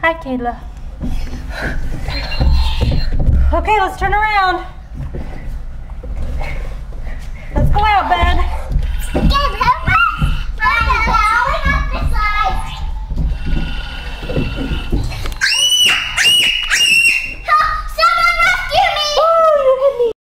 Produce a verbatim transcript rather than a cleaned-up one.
Hi, Kayla. Okay, let's turn around. Let's go out, bud.